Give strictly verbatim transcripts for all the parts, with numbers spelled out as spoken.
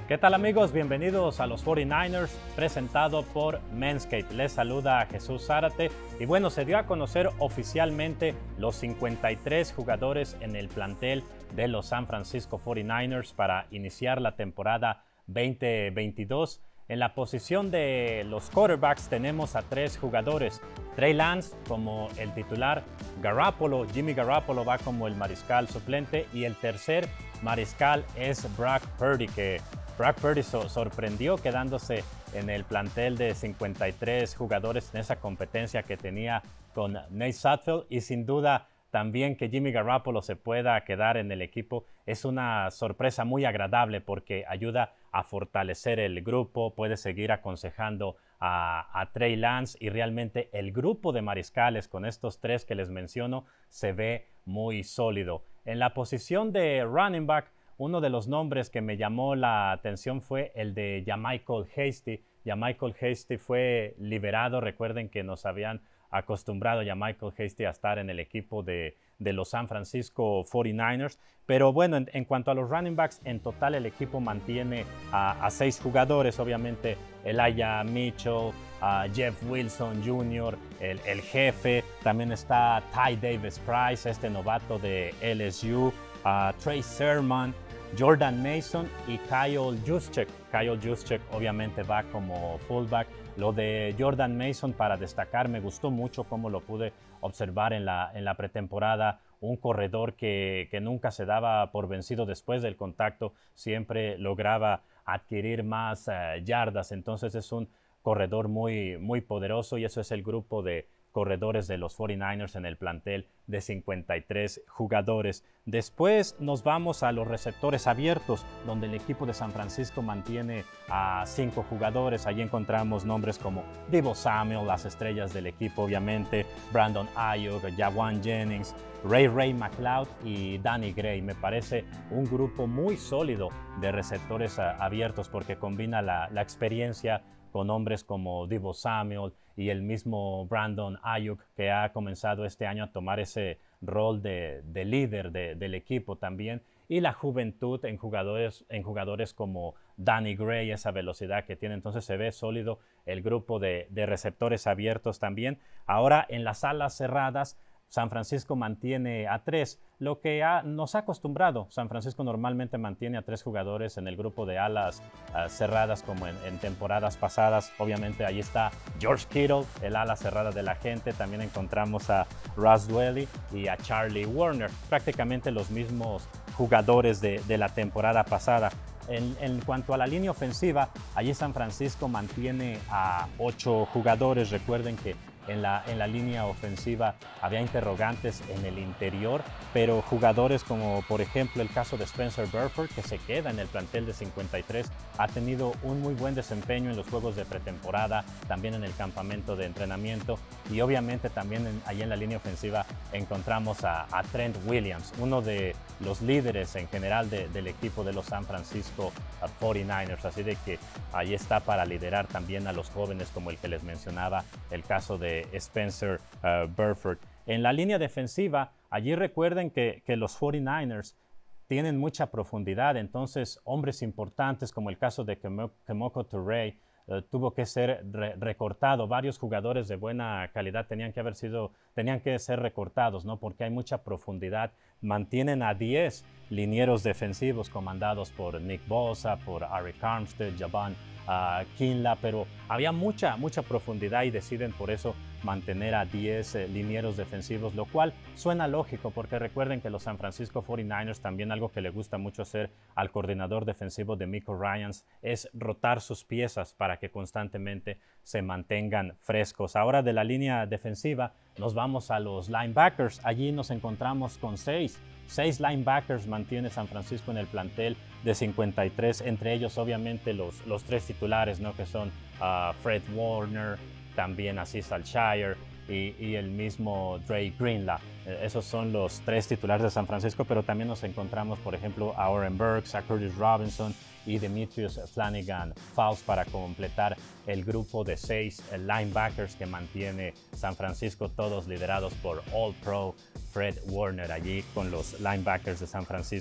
¿Qué tal amigos? Bienvenidos a los cuarenta y nueve ers, presentado por Manscaped. Les saluda Jesús Zárate y bueno, se dio a conocer oficialmente los cincuenta y tres jugadores en el plantel de los San Francisco cuarenta y nueve ers para iniciar la temporada veinte veintidós. En la posición de los quarterbacks tenemos a tres jugadores. Trey Lance como el titular, Garoppolo, Jimmy Garoppolo va como el mariscal suplente y el tercer mariscal es Brock Purdy, que Brock Purdy so sorprendió quedándose en el plantel de cincuenta y tres jugadores en esa competencia que tenía con Nate Sudfeld, y sin duda también que Jimmy Garoppolo se pueda quedar en el equipo es una sorpresa muy agradable porque ayuda a fortalecer el grupo, puede seguir aconsejando a, a Trey Lance y realmente el grupo de mariscales con estos tres que les menciono se ve muy sólido. En la posición de running back, uno de los nombres que me llamó la atención fue el de JaMycal Hasty. JaMycal Hasty fue liberado. Recuerden que nos habían acostumbrado JaMycal Hasty a estar en el equipo de, de los San Francisco cuarenta y nueve ers. Pero bueno, en, en cuanto a los running backs, en total el equipo mantiene a, a seis jugadores. Obviamente Elijah Mitchell, a Jeff Wilson junior, el, el jefe. También está Ty Davis Price, este novato de L S U, a Trey Sermon, Jordan Mason y Kyle Juszczyk. Kyle Juszczyk obviamente va como fullback. Lo de Jordan Mason, para destacar, me gustó mucho cómo lo pude observar en la, en la pretemporada. Un corredor que, que nunca se daba por vencido después del contacto, siempre lograba adquirir más uh, yardas. Entonces es un corredor muy, muy poderoso y eso es el grupo de corredores de los cuarenta y nueve ers en el plantel de cincuenta y tres jugadores. Después nos vamos a los receptores abiertos, donde el equipo de San Francisco mantiene a cinco jugadores. Allí encontramos nombres como Deebo Samuel, las estrellas del equipo obviamente, Brandon Ayuk, Jawan Jennings, Ray Ray McCloud y Danny Gray. Me parece un grupo muy sólido de receptores a, abiertos porque combina la, la experiencia con hombres como Deebo Samuel y el mismo Brandon Ayuk, que ha comenzado este año a tomar ese rol de, de líder de, del equipo también, y la juventud en jugadores, en jugadores como Danny Gray, esa velocidad que tiene. Entonces se ve sólido el grupo de, de receptores abiertos también. Ahora en las alas cerradas, San Francisco mantiene a tres, lo que ha, nos ha acostumbrado. San Francisco normalmente mantiene a tres jugadores en el grupo de alas uh, cerradas como en, en temporadas pasadas. Obviamente ahí está George Kittle, el ala cerrada de la gente. También encontramos a Russ Dwelly y a Charlie Warner, prácticamente los mismos jugadores de, de la temporada pasada. En, en cuanto a la línea ofensiva, allí San Francisco mantiene a ocho jugadores. Recuerden que En la, en la línea ofensiva había interrogantes en el interior, pero jugadores como por ejemplo el caso de Spencer Burford, que se queda en el plantel de cincuenta y tres, ha tenido un muy buen desempeño en los juegos de pretemporada, también en el campamento de entrenamiento, y obviamente también en, allí en la línea ofensiva encontramos a, a Trent Williams, uno de los líderes en general de, del equipo de los San Francisco cuarenta y nueve ers, así de que ahí está para liderar también a los jóvenes como el que les mencionaba, el caso de Spencer uh, Burford. En la línea defensiva, allí recuerden que, que los cuarenta y nueve ers tienen mucha profundidad, entonces hombres importantes como el caso de Kemoko Turay uh, tuvo que ser re recortado. Varios jugadores de buena calidad tenían que haber sido, tenían que ser recortados, ¿no? Porque hay mucha profundidad. Mantienen a diez linieros defensivos comandados por Nick Bosa, por Arik Armstead, Javon uh, Kinlaw, pero había mucha, mucha profundidad y deciden por eso mantener a diez eh, linieros defensivos, lo cual suena lógico porque recuerden que los San Francisco cuarenta y nueve ers, también algo que le gusta mucho hacer al coordinador defensivo de Miko Ryans es rotar sus piezas para que constantemente se mantengan frescos. Ahora de la línea defensiva nos vamos a los linebackers. Allí nos encontramos con seis. Seis linebackers mantiene San Francisco en el plantel de cincuenta y tres, entre ellos obviamente los, los tres titulares, ¿no? Que son uh, Fred Warner, también Azeez Al-Shaair y, y el mismo Dre Greenlaw. Eh, esos son los tres titulares de San Francisco, pero también nos encontramos, por ejemplo, a Oren Burks, a Curtis Robinson y Demetrius Flanagan Fowles para completar el grupo de seis linebackers que mantiene San Francisco, todos liderados por All Pro Fred Warner allí con los linebackers de San Francisco.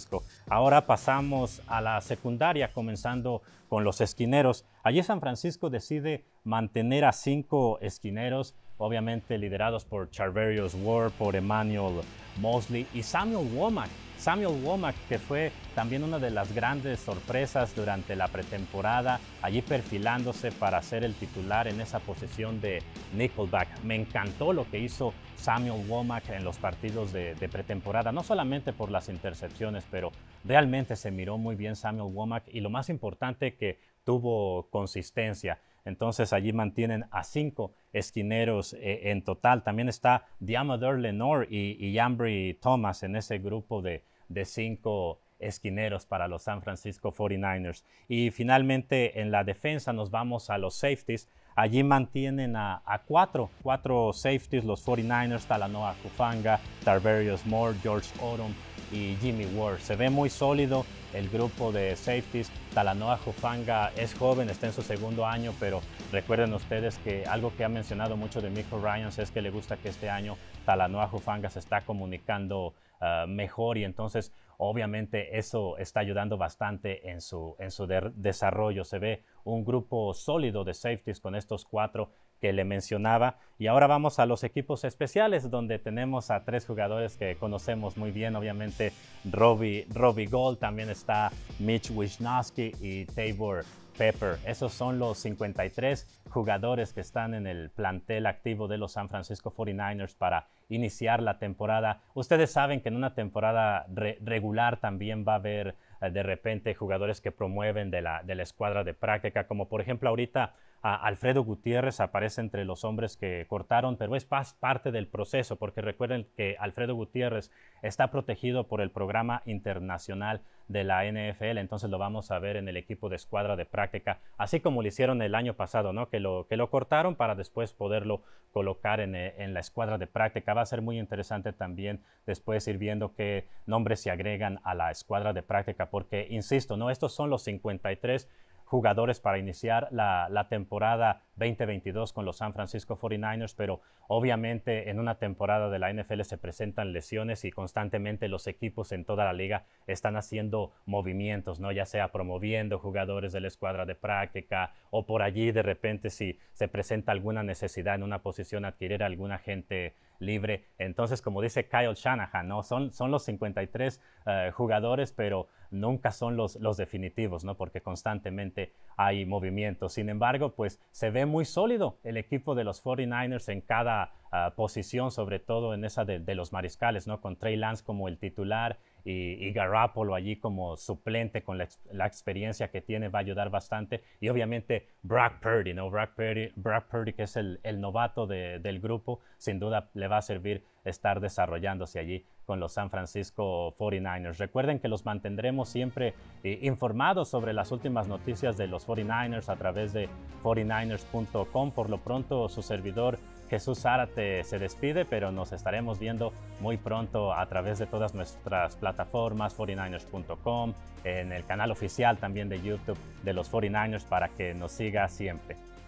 Ahora pasamos a la secundaria, comenzando con los esquineros. Allí San Francisco decide mantener a cinco esquineros, obviamente liderados por Charvarius Ward, por Emmanuel Mosley y Samuel Womack. Samuel Womack, que fue también una de las grandes sorpresas durante la pretemporada, allí perfilándose para ser el titular en esa posición de nickelback. Me encantó lo que hizo Samuel Womack en los partidos de, de pretemporada, no solamente por las intercepciones, pero realmente se miró muy bien Samuel Womack y lo más importante que tuvo consistencia. Entonces allí mantienen a cinco esquineros eh, en total. También está Diamador Lenore y, y Ambry Thomas en ese grupo de, de cinco esquineros para los San Francisco cuarenta y nueve ers. Y finalmente en la defensa nos vamos a los safeties. Allí mantienen a, a cuatro, cuatro safeties, los cuarenta y nueve ers, Talanoa Hufanga, Tarvarius Moore, George Odom y Jimmy Ward. Se ve muy sólido el grupo de safeties. Talanoa Hufanga es joven, está en su segundo año, pero recuerden ustedes que algo que ha mencionado mucho de Michael Ryans es que le gusta que este año Talanoa Hufanga se está comunicando uh, mejor y entonces obviamente eso está ayudando bastante en su, en su de desarrollo. Se ve un grupo sólido de safeties con estos cuatro que le mencionaba. Y ahora vamos a los equipos especiales, donde tenemos a tres jugadores que conocemos muy bien. Obviamente Robbie, Robbie Gould, también está Mitch Wisnowski y Tabor Pepper. Esos son los cincuenta y tres jugadores que están en el plantel activo de los San Francisco cuarenta y nueve ers para iniciar la temporada. Ustedes saben que en una temporada re regular también va a haber eh, de repente jugadores que promueven de la, de la escuadra de práctica, como por ejemplo ahorita a Alfredo Gutiérrez aparece entre los hombres que cortaron, pero es parte del proceso, porque recuerden que Alfredo Gutiérrez está protegido por el programa internacional de la N F L, entonces lo vamos a ver en el equipo de escuadra de práctica, así como lo hicieron el año pasado, ¿no? que, lo, que lo cortaron para después poderlo colocar en, en la escuadra de práctica. Va a ser muy interesante también después ir viendo qué nombres se agregan a la escuadra de práctica, porque, insisto, ¿no? estos son los cincuenta y tres jugadores para iniciar la, la temporada veinte veintidós con los San Francisco cuarenta y nueve ers, pero obviamente en una temporada de la N F L se presentan lesiones y constantemente los equipos en toda la liga están haciendo movimientos, ¿no? ya sea promoviendo jugadores de la escuadra de práctica o por allí de repente si se presenta alguna necesidad en una posición adquirir a algún agente libre. Entonces, como dice Kyle Shanahan, ¿no? son, son los cincuenta y tres uh, jugadores, pero nunca son los, los definitivos, ¿no? porque constantemente hay movimientos. Sin embargo, pues se ve muy sólido el equipo de los cuarenta y nueve ers en cada uh, posición, sobre todo en esa de, de los mariscales, ¿no? con Trey Lance como el titular y, y Garoppolo allí como suplente con la, la experiencia que tiene, va a ayudar bastante. Y obviamente Brock Purdy, ¿no? Brock Purdy, Brock Purdy que es el, el novato de, del grupo, sin duda le va a servir estar desarrollándose allí con los San Francisco cuarenta y nueve ers. Recuerden que los mantendremos siempre eh, informados sobre las últimas noticias de los cuarenta y nueve ers a través de cuarenta y nueve ers punto com. Por lo pronto, su servidor Jesús Zárate se despide, pero nos estaremos viendo muy pronto a través de todas nuestras plataformas, cuarenta y nueve ers punto com, en el canal oficial también de YouTube de los cuarenta y nueve ers para que nos siga siempre.